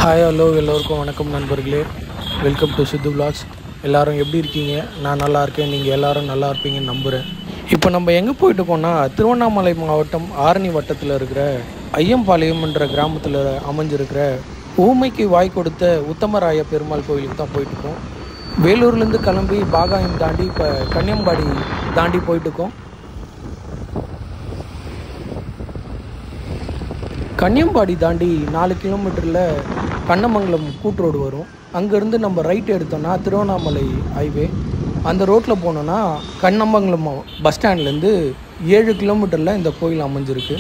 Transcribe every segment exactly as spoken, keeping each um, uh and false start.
Hi hello எல்லோருக்கும் வணக்கம் நண்பர்களே. Welcome to Sidhu vlogs. எல்லோரும் எப்படி இருக்கீங்க? நான் நல்லா இருக்கேன். நீங்கள் எல்லோரும் நல்லா இருப்பீங்கன்னு நம்புகிறேன். இப்போ நம்ம எங்கே போயிட்டு இருக்கோம்னா, திருவண்ணாமலை மாவட்டம் ஆரணி வட்டத்தில் இருக்கிற ஐயம்பாளையம்ன்ற கிராமத்தில் அமைஞ்சிருக்கிற ஊமைக்கு வாய் கொடுத்த உத்தமராய பெருமாள் கோயிலுக்கு தான் போயிட்டுருக்கோம். வேலூர்லேருந்து கிளம்பி பாகாயம் தாண்டி இப்போ கன்னியம்பாடி தாண்டி போயிட்டுருக்கோம். கன்னியம்பாடி தாண்டி நாலு கிலோமீட்டரில் கண்ணமங்கலம் கூட்ரோடு வரும். அங்கேருந்து நம்ம ரைட் எடுத்தோன்னா திருவண்ணாமலை ஹைவே. அந்த ரோட்டில் போனோன்னா கண்ணமங்கலம் பஸ் ஸ்டாண்ட்லேருந்து ஏழு கிலோமீட்டரில் இந்த கோயில் அமைஞ்சிருக்கு.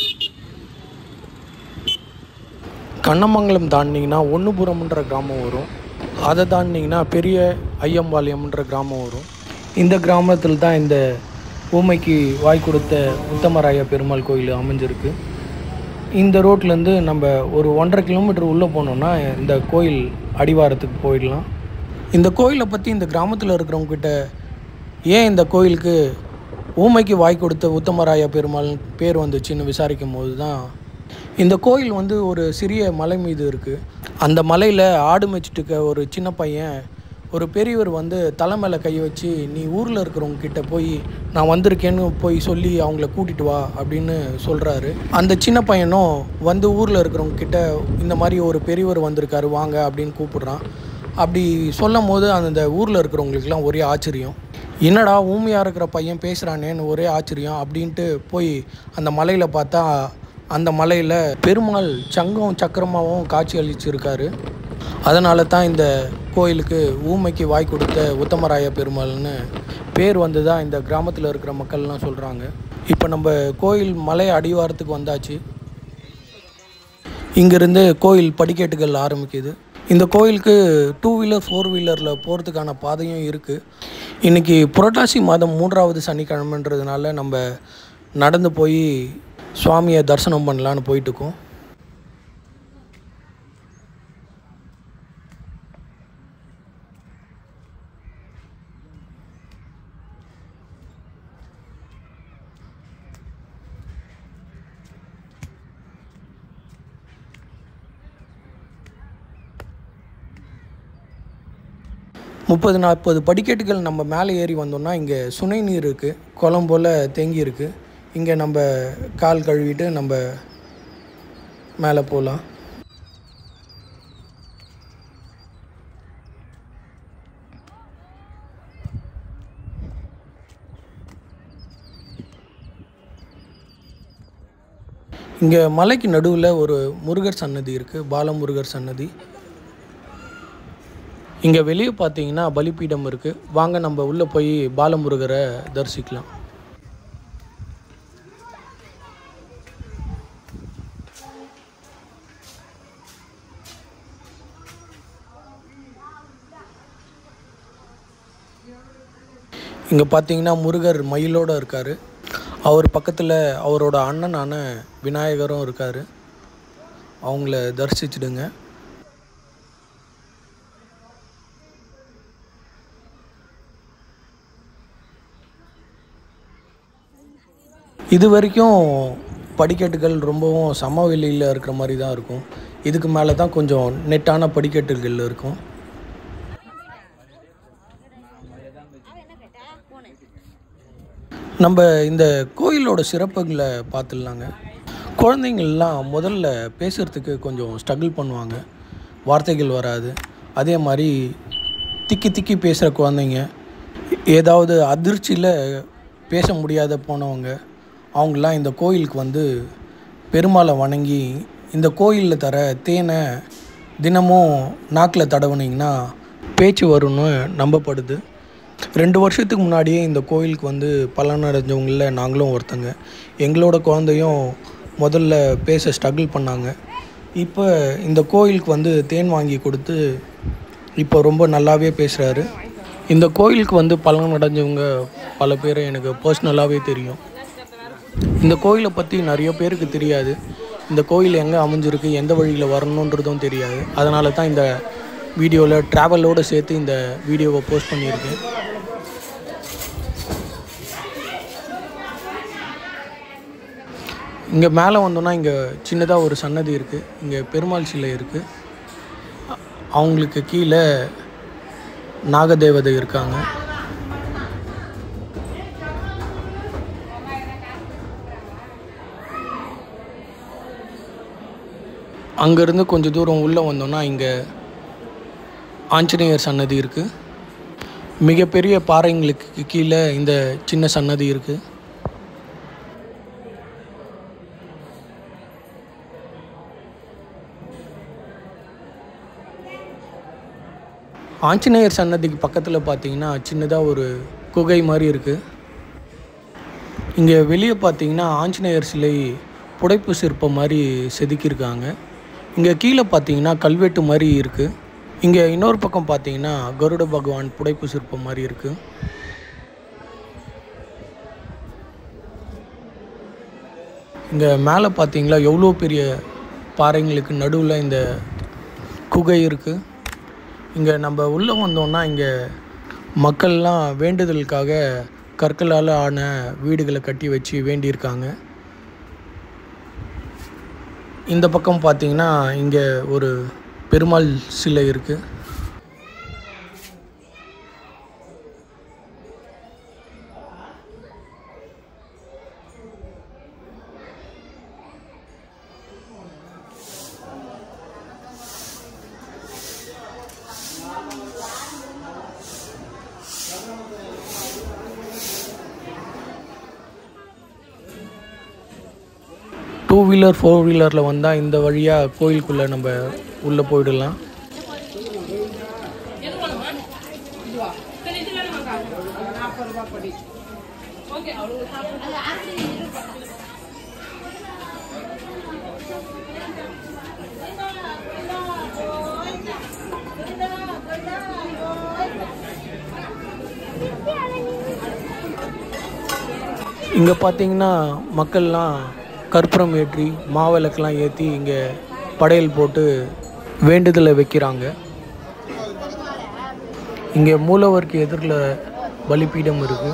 கண்ணமங்கலம் தாண்டிங்கன்னா ஒன்றுபுரம்ன்ற கிராமம் வரும். அதை தாண்டிங்கன்னா பெரிய ஐயம்பாளையம்ன்ற கிராமம் வரும். இந்த கிராமத்தில் தான் இந்த ஊமைக்கு வாய் கொடுத்த உத்தமராய பெருமாள் கோயில் அமைஞ்சிருக்கு. இந்த ரோட்லேருந்து நம்ம ஒரு ஒன்றரை கிலோமீட்டர் உள்ளே போனோன்னா இந்த கோயில் அடிவாரத்துக்கு போயிடலாம். இந்த கோயிலை பற்றி இந்த கிராமத்தில் இருக்கிறவங்கக்கிட்ட ஏன் இந்த கோயிலுக்கு ஊமைக்கு வாய் கொடுத்த உத்தமராய பெருமாள் பேர் வந்துச்சுன்னு விசாரிக்கும் போது தான், இந்த கோயில் வந்து ஒரு சிறிய மலை மீது இருக்குது. அந்த மலையில் ஆடு மேய்ச்சிட்டு ஒரு சின்ன பையன் ஒரு பெரியவர் வந்து தலை மேலே கை வச்சு, நீ ஊரில் இருக்கிறவங்கக்கிட்ட போய் நான் வந்திருக்கேன்னு போய் சொல்லி அவங்கள கூட்டிகிட்டு வா அப்படின்னு சொல்கிறாரு. அந்த சின்ன பையனும் வந்து ஊரில் இருக்கிறவங்கக்கிட்ட இந்த மாதிரி ஒரு பெரியவர் வந்திருக்காரு வாங்க அப்படின்னு கூப்பிட்றான். அப்படி சொல்லும் போது அந்த ஊரில் இருக்கிறவங்களுக்குலாம் ஒரே ஆச்சரியம். என்னடா ஊமையாக இருக்கிற பையன் பேசுகிறானேன்னு ஒரே ஆச்சரியம். அப்படின்ட்டு போய் அந்த மலையில் பார்த்தா அந்த மலையில் பெருமாள் சங்கம் சக்கரமாகவும் காட்சி அளிச்சிருக்காரு. அதனால தான் இந்த கோயிலுக்கு ஊமைக்கு வாய் கொடுத்த உத்தமராய பெருமாள்னு பேர் வந்து தான் இந்த கிராமத்தில் இருக்கிற மக்கள்லாம் சொல்கிறாங்க. இப்போ நம்ம கோயில் மலை அடிவாரத்துக்கு வந்தாச்சு. இங்கேருந்து கோயில் படிக்கட்டுகள் ஆரம்பிக்குது. இந்த கோயிலுக்கு டூ வீலர் ஃபோர் வீலரில் போகிறதுக்கான பாதையும் இருக்குது. இன்றைக்கி புரட்டாசி மாதம் மூன்றாவது சனிக்கிழமைன்றதுனால நம்ம நடந்து போய் சுவாமியை தரிசனம் பண்ணலான்னு போயிட்டுருக்கோம். முப்பது நாற்பது படிக்கட்டுகள் நம்ம மேலே ஏறி வந்தோம்னா இங்கே சுனை நீர் இருக்குது, குளம் போல் தேங்கி இருக்குது. இங்கே நம்ம கால் கழுவிட்டு நம்ம மேலே போகலாம். இங்கே மலைக்கு நடுவில் ஒரு முருகர் சன்னதி இருக்குது, பாலமுருகர் சன்னதி. இங்கே வெளியே பார்த்தீங்கன்னா பலிப்பீடம் இருக்குது. வாங்க நம்ம உள்ளே போய் பாலமுருகரை தரிசிக்கலாம். இங்கே பார்த்தீங்கன்னா முருகர் மயிலோடு இருக்கார். அவர் பக்கத்தில் அவரோட அண்ணனான விநாயகரும் இருக்கார். அவங்கள தரிசிச்சிடுங்க. இது வரைக்கும் படிக்கட்டுகள் ரொம்பவும் சமவெளியில் இருக்கிற மாதிரி தான் இருக்கும். இதுக்கு மேலே தான் கொஞ்சம் நெட்டான படிக்கட்டுகள் இருக்கும். நம்ம இந்த கோயிலோட சிறப்புகளை பார்த்துடலாங்க. குழந்தைங்கள்லாம் முதல்ல பேசுகிறதுக்கு கொஞ்சம் ஸ்ட்ரகிள் பண்ணுவாங்க, வார்த்தைகள் வராது. அதே மாதிரி திக்கி திக்கி பேசுகிற குழந்தைங்க, ஏதாவது அதிர்ச்சியில் பேச முடியாத போனவங்க, அவங்களாம் இந்த கோயிலுக்கு வந்து பெருமாளை வணங்கி இந்த கோயிலில் தர தேனை தினமும் நாக்கில் தடவுனிங்கன்னா பேச்சு வரும்னு நம்பப்படுது. ரெண்டு வருஷத்துக்கு முன்னாடியே இந்த கோயிலுக்கு வந்து பலனடைஞ்சவங்களில் நாங்களும் ஒருத்தங்க. எங்களோட குழந்தையும் முதல்ல பேச ஸ்ட்ரகிள் பண்ணாங்க. இப்போ இந்த கோயிலுக்கு வந்து தேன் வாங்கி கொடுத்து இப்போ ரொம்ப நல்லாவே பேசுகிறாரு. இந்த கோயிலுக்கு வந்து பலனடைஞ்சவங்க பல பேர் எனக்கு பர்சனலாகவே தெரியும். இந்த கோயிலை பற்றி நிறைய பேருக்கு தெரியாது. இந்த கோயில் எங்கே அமைஞ்சிருக்கு, எந்த வழியில் வரணுன்றதும் தெரியாது. அதனால தான் இந்த வீடியோவில் ட்ராவலோடு சேர்த்து இந்த வீடியோவை போஸ்ட் பண்ணியிருக்கேன். இங்கே மேலே வந்தோன்னா இங்கே சின்னதாக ஒரு சன்னதி இருக்குது. இங்கே பெருமாள் சிலை இருக்குது. அவங்களுக்கு கீழே நாகதேவதை இருக்காங்க. அங்கேருந்து கொஞ்சம் தூரம் உள்ளே வந்தோன்னா இங்கே ஆஞ்சநேயர் சன்னதி இருக்குது. மிகப்பெரிய பாறைங்களுக்கு கீழே இந்த சின்ன சன்னதி இருக்குது. ஆஞ்சநேயர் சன்னதிக்கு பக்கத்தில் பார்த்தீங்கன்னா சின்னதாக ஒரு குகை மாதிரி இருக்குது. இங்கே வெளியே பார்த்தீங்கன்னா ஆஞ்சநேயர் சிலை புடைப்பு சிற்பம் மாதிரி செதுக்கியிருக்காங்க. இங்கே கீழே பார்த்தீங்கன்னா கல்வெட்டு மாதிரி இருக்குது. இங்கே இன்னொரு பக்கம் பார்த்தீங்கன்னா கருட பகவான் புடைப்பு சிற்பம் மாதிரி இருக்குது. இங்கே மேலே பார்த்தீங்களா எவ்வளோ பெரிய பாறைங்களுக்கு நடுவில் இந்த குகை இருக்குது. இங்கே நம்ம உள்ளே வந்தோம்னா இங்கே மக்கள்லாம் வேண்டுதலுக்காக கற்களால் ஆன வீடுகளை கட்டி வச்சு வேண்டியிருக்காங்க. இந்த பக்கம் பார்த்தீங்கன்னா இங்கே ஒரு பெருமாள் சிலை இருக்குது. டூ வீலர் ஃபோர் வீலரில் வந்தால் இந்த வழியாக கோயிலுக்குள்ளே நம்ம உள்ளே போயிடலாம். இங்கே பார்த்தீங்கன்னா மக்கள்லாம் கற்பூரம் ஏற்றி மாவிளக்கெல்லாம் ஏற்றி இங்கே படையல் போட்டு வேண்டுதலை வைக்கிறாங்க. இங்கே மூலவருக்கு எதிரில் பலிபீடம் இருக்குது.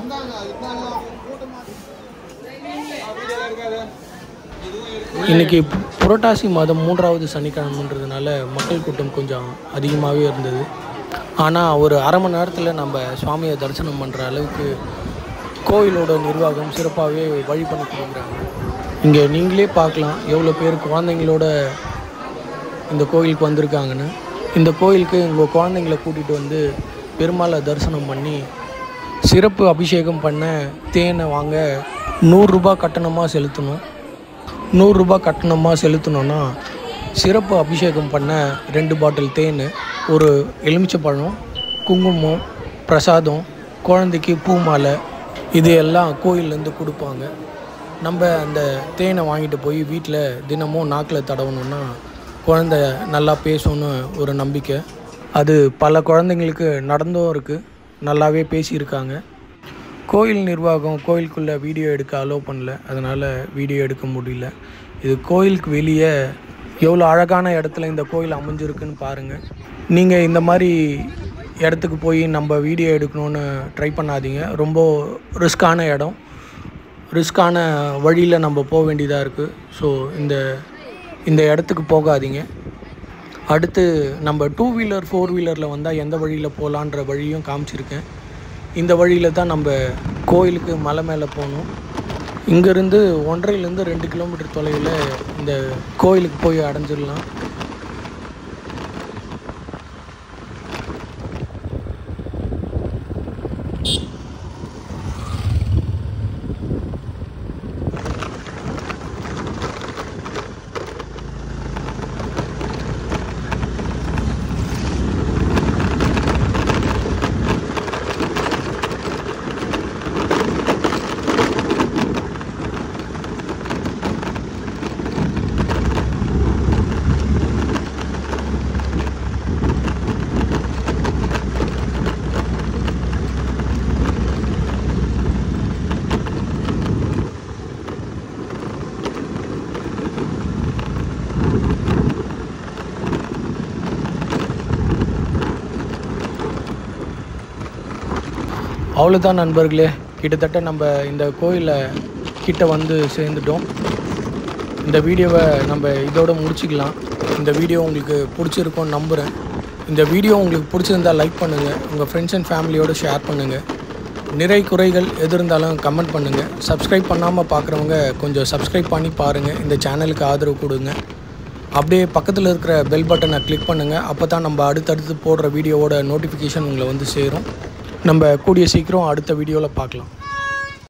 இன்றைக்கி புரட்டாசி மாதம் மூன்றாவது சனிக்கிழமைன்றதுனால மக்கள் கூட்டம் கொஞ்சம் அதிகமாகவே இருந்தது. ஆனால் ஒரு அரை மணி நேரத்தில் நம்ம சுவாமியை தரிசனம் பண்ணுற அளவுக்கு கோயிலோட நிர்வாகம் சிறப்பாகவே வழி பண்ணி கொடுக்குறாங்க. இங்கே நீங்களே பார்க்கலாம் எவ்வளோ பேர் குழந்தைங்களோட இந்த கோயிலுக்கு வந்திருக்காங்கன்னு. இந்த கோயிலுக்கு உங்கள் குழந்தைங்கள கூட்டிகிட்டு வந்து பெருமாளை தரிசனம் பண்ணி சிறப்பு அபிஷேகம் பண்ண தேனை வாங்க நூறுரூபா கட்டணமாக செலுத்தணும். நூறுரூபா கட்டணமாக செலுத்தணுன்னா சிறப்பு அபிஷேகம் பண்ண ரெண்டு பாட்டில் தேன், ஒரு எலுமிச்சைப்பழம், குங்குமம், பிரசாதம், குழந்தைக்கு பூ மாலை, இது எல்லாம் கோயிலேருந்து கொடுப்பாங்க. நம்ம அந்த தேனை வாங்கிட்டு போய் வீட்டில் தினமும் நாக்கில் தடவணுன்னா குழந்தை நல்லா பேசும்னு ஒரு நம்பிக்கை. அது பல குழந்தைங்களுக்கு நடந்தும் இருக்குது, நல்லாவே பேசியிருக்காங்க. கோயில் நிர்வாகம் கோயிலுக்குள்ளே வீடியோ எடுக்க அலோவ் பண்ணல, அதனால் வீடியோ எடுக்க முடியல. இது கோயிலுக்கு வெளியே எவ்வளோ அழகான இடத்துல இந்த கோயில் அமைஞ்சிருக்குன்னு பாருங்கள். நீங்கள் இந்த மாதிரி இடத்துக்கு போய் நம்ம வீடியோ எடுக்கணுன்னு ட்ரை பண்ணாதீங்க. ரொம்ப ரிஸ்க்கான இடம், ரிஸ்க்கான வழியில் நம்ம போக வேண்டியதாக இருக்குது. ஸோ இந்த இந்த இடத்துக்கு போகாதீங்க. அடுத்து நம்ம டூ வீலர் ஃபோர் வீலரில் வந்தால் எந்த வழியில் போகலான்ற வழியும் காமிச்சிருக்கேன். இந்த வழியில் தான் நம்ம கோயிலுக்கு மலை மேலே போகணும். இங்கேருந்து ஒன்றரைலேருந்து ரெண்டு கிலோமீட்டர் தொலைவில் இந்த கோயிலுக்கு போய் அடைஞ்சிடலாம். அவ்வளோதான் நண்பர்களே, கிட்டத்தட்ட நம்ம இந்த கோயிலை கிட்ட வந்து சேர்ந்துட்டோம். இந்த வீடியோவை நம்ம இதோடு முடிச்சிக்கலாம். இந்த வீடியோ உங்களுக்கு பிடிச்சிருக்கோன்னு நம்புகிறேன். இந்த வீடியோ உங்களுக்கு பிடிச்சிருந்தால் லைக் பண்ணுங்கள், உங்கள் ஃப்ரெண்ட்ஸ் அண்ட் ஃபேமிலியோடு ஷேர் பண்ணுங்கள். நிறை குறைகள் எது இருந்தாலும் கமெண்ட் பண்ணுங்கள். சப்ஸ்கிரைப் பண்ணாமல் பார்க்குறவங்க கொஞ்சம் சப்ஸ்கிரைப் பண்ணி பாருங்கள், இந்த சேனலுக்கு ஆதரவு கொடுங்க. அப்படியே பக்கத்தில் இருக்கிற பெல் பட்டனை கிளிக் பண்ணுங்கள். அப்போ தான் நம்ம அடுத்தடுத்து போடுற வீடியோவோட நோட்டிஃபிகேஷன் உங்களை வந்து சேரும். நம்ம கூடிய சீக்கிரம் அடுத்த வீடியோவில் பார்க்கலாம்.